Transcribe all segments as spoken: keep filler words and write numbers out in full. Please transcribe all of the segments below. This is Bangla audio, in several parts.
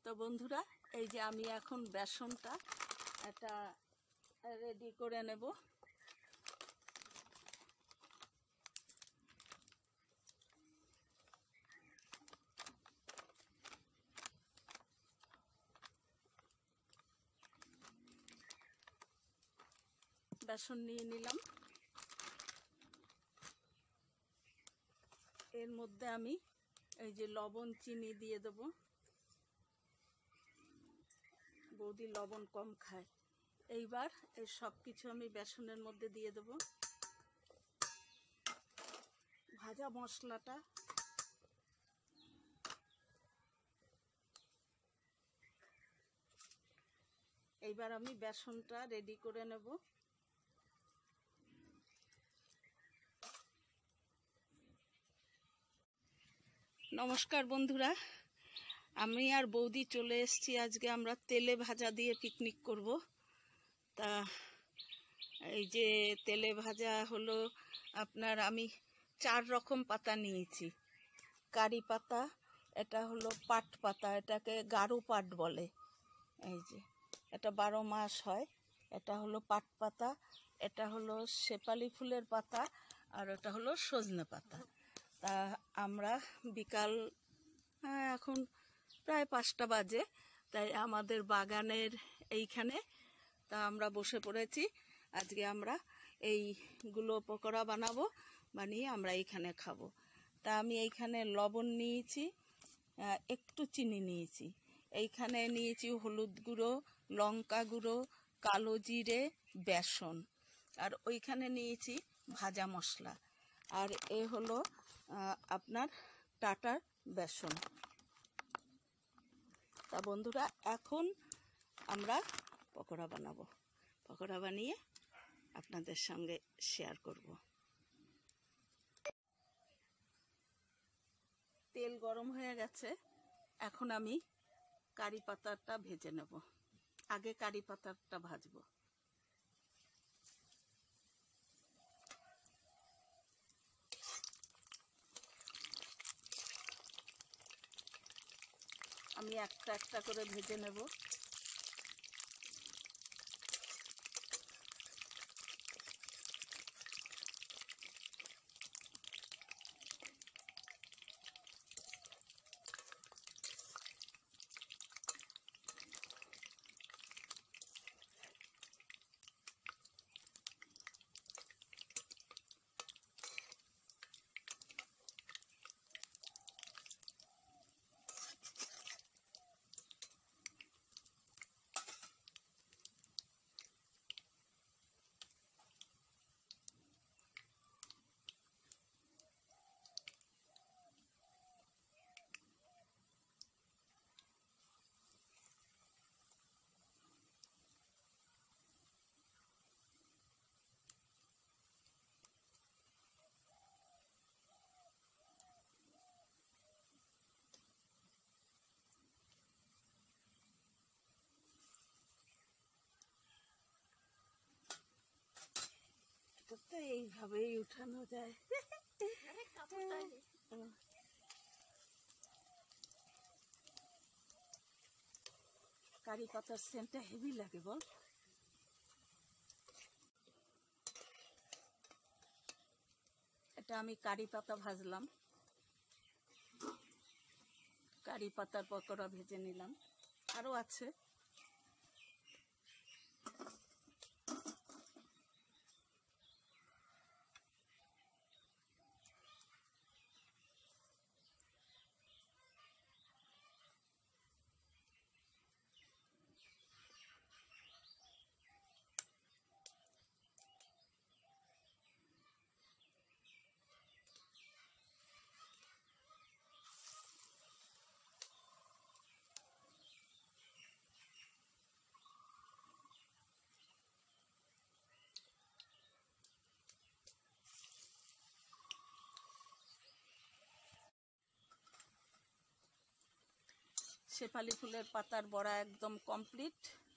তো বন্ধুরা, এই যে আমি এখন বেসনটা এটা রেডি করে নেব। বেসন নিয়ে নিলাম, এর মধ্যে আমি এই যে লবণ চিনি দিয়ে দেব। বৌদি লবণ কম খায়। এইবার এই সব কিছু আমি বেসনের মধ্যে দিয়ে দেব। ভাজা মশলাটা এইবার আমি বেসনটা রেডি করে নেব। নমস্কার বন্ধুরা, আমি আর বৌদি চলে এসেছি। আজকে আমরা তেলে ভাজা দিয়ে পিকনিক করব। তা এই যে তেলে ভাজা হলো আপনার, আমি চার রকম পাতা নিয়েছি। কারি পাতা, এটা হলো পাট পাতা, এটাকে গারো পাট বলে। এই যে এটা বারো মাস হয়। এটা হলো পাট পাতা, এটা হলো শেপালি ফুলের পাতা, আর এটা হলো সজনে পাতা। তা আমরা বিকাল এখন প্রায় পাঁচটা বাজে, তাই আমাদের বাগানের এইখানে তা আমরা বসে পড়েছি। আজকে আমরা এইগুলো পকোড়া বানাবো, বানিয়ে আমরা এইখানে খাবো। তা আমি এইখানে লবণ নিয়েছি, একটু চিনি নিয়েছি, এইখানে নিয়েছি হলুদ গুঁড়ো, লঙ্কা গুঁড়ো, কালো জিরে, বেসন, আর ওইখানে নিয়েছি ভাজা মশলা, আর এ হলো আপনার টাটার বেসন। তা বন্ধুরা, এখন আমরা পকোড়া বানাবো। পকোড়া বানিয়ে আপনাদের সঙ্গে শেয়ার করব। তেল গরম হয়ে গেছে, এখন আমি কারি পাতাটা ভেজে নেব। আগে কারি পাতাটা ভাজবো। আমি একটা একটা করে ভেজে নেব। তো এইভাবেই উঠানো যায়। কারি পাতার সেন্টটা হেভি লাগে বল। এটা আমি কারি পাতা ভাজলাম, কারি পাতার পকোড়া ভেজে নিলাম, আরও আছে। শেফালি ফুলের পাতার বড়া একদম কমপ্লিট।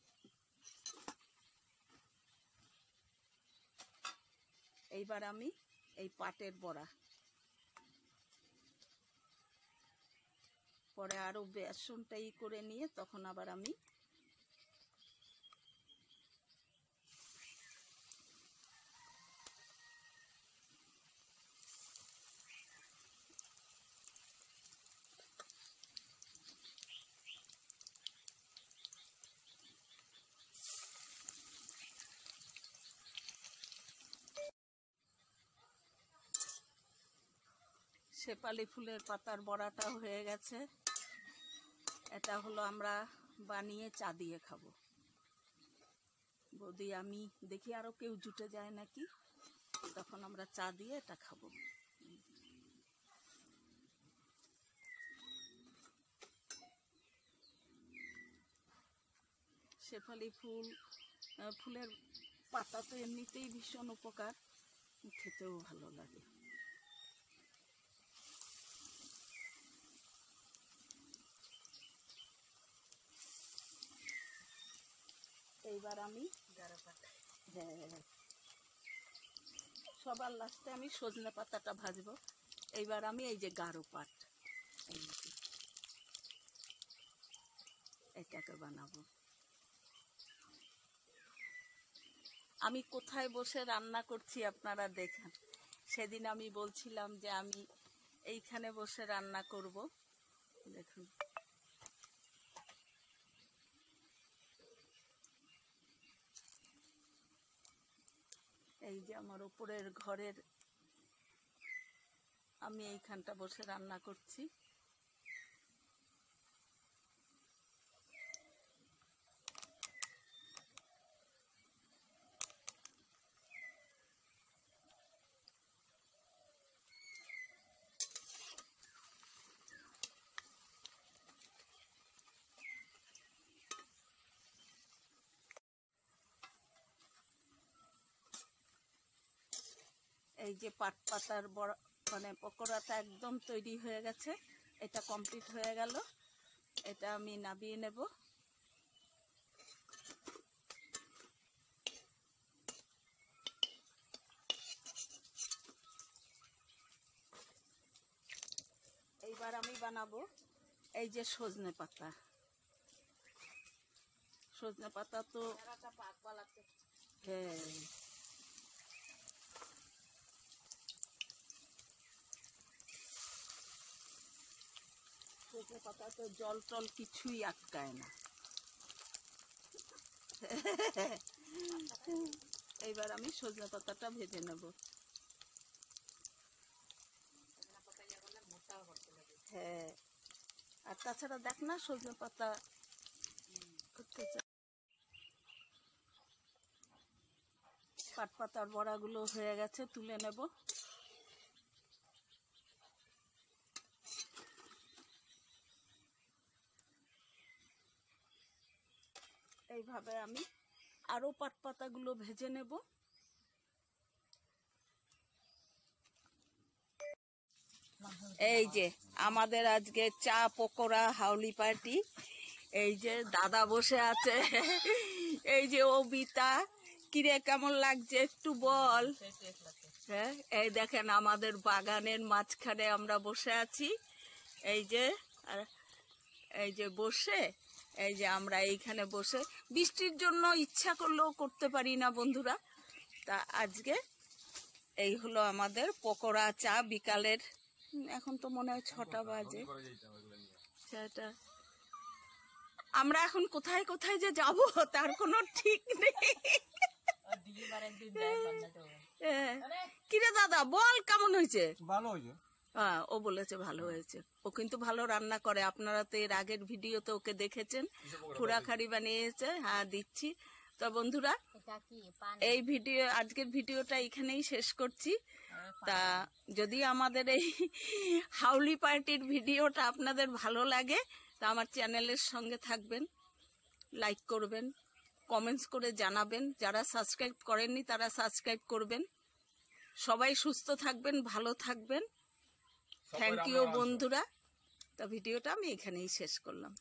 এইবার আমি এই পাটের বড়া পরে আরও বেসনটা ই করে নিয়ে তখন আবার আমি শেফালি ফুলের পাতার বড়াটা হয়ে গেছে। এটা হলো আমরা বানিয়ে চা দিয়ে খাবো। বৌদি আমি দেখি আরও কেউ জুটে যায় নাকি, তখন আমরা চা দিয়ে এটা খাবো। শেফালি ফুল ফুলের পাতা তো এমনিতেই ভীষণ উপকার, খেতেও ভালো লাগে। এইবার আমি হ্যাঁ সবার লাস্টে আমি সজনে পাতাটা ভাজবো। এইবার আমি এই যে গাঢ় পাট এটাকে বানাবো। আমি কোথায় বসে রান্না করছি আপনারা দেখেন। সেদিন আমি বলছিলাম যে আমি এইখানে বসে রান্না করব। দেখুন এই যে আমার উপরের ঘরের আমি এইখানটা বসে রান্না করছি। এই যে পাট পাতার বড় মানে পকোড়াটা একদম তৈরি হয়ে গেছে। এটা কমপ্লিট হয়ে গেল। এটা আমি নামিয়ে নেব। এইবার আমি বানাবো এই যে সজনে পাতা। সজনে পাতা তো হ্যাঁ সজনে পাতা তো জল টল কিছুই আটকায় না। এইবার আমি সজনে পাতাটা ভেজে নেব। হ্যাঁ আর তাছাড়া দেখ না সজনে পাতা পাট পাতার বড়াগুলো হয়ে গেছে, তুলে নেব। এইভাবে আমি আরো পাট পাতাগুলো ভেজে নেব। এই যে আমাদের আজকে চা পকোড়া হাউলি পার্টি। এই যে দাদা বসে আছে, এই যে অবিতা, কিরে কেমন লাগছে একটু বল। হ্যাঁ এই দেখেন আমাদের বাগানের মাঝখানে আমরা বসে আছি। এই যে আর এই যে বসে এই যে আমরা এইখানে বসে বৃষ্টির জন্য ইচ্ছা করলেও করতে পারি না বন্ধুরা। তা আজকে এই হলো আমাদের পকোড়া চা বিকালের, এখন তো মনে হয় ছটা বাজে। সেটা আমরা এখন কোথায় কোথায় যে যাব তার কোনো ঠিক নেই। কিরে দাদা বল কেমন হয়েছে? ভালো হয়েছে। হ্যাঁ ও বলেছে ভালো হয়েছে। ও কিন্তু ভালো রান্না করে। আপনারা তো এর আগের ভিডিওতে ওকে দেখেছেন, খুরাখাড়ি বানিয়েছে। হ্যাঁ দিচ্ছি। তো বন্ধুরা এই ভিডিও আজকের ভিডিওটা এখানেই শেষ করছি। তা যদি আমাদের এই হাউলি পার্টির ভিডিওটা আপনাদের ভালো লাগে তা আমার চ্যানেলের সঙ্গে থাকবেন, লাইক করবেন, কমেন্টস করে জানাবেন। যারা সাবস্ক্রাইব করেননি তারা সাবস্ক্রাইব করবেন। সবাই সুস্থ থাকবেন, ভালো থাকবেন। থ্যাংক ইউ বন্ধুরা। তা ভিডিওটা আমি এখানেই শেষ করলাম।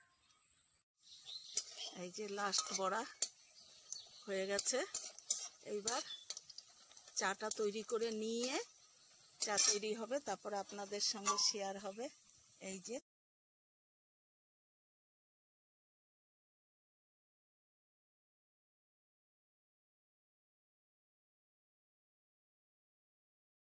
এই যে লাস্ট বড়া হয়ে গেছে। এইবার চাটা তৈরি করে নিয়ে চা তৈরি হবে, তারপরে আপনাদের সঙ্গে শেয়ার হবে। এই যে